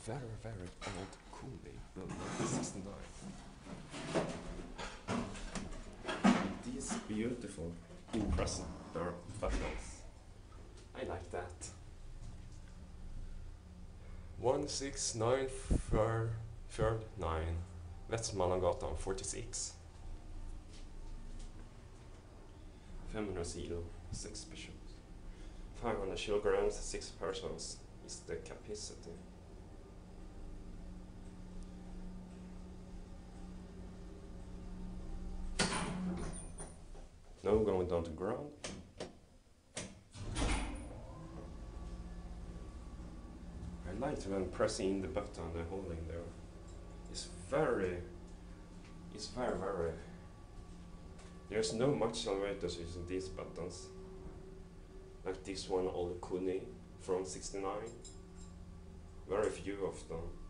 very, very old KONE built 1969. These beautiful, impressive buttons. I like that. 16939 Västmannagatan 46. 500 kilo, 6 persons. 500 kilograms, 6 persons is the capacity. Now going down to ground. I like when pressing the button, the holding there. It's very. There's no much elevators using these buttons. Like this one, old KONE from '69. Very few of them.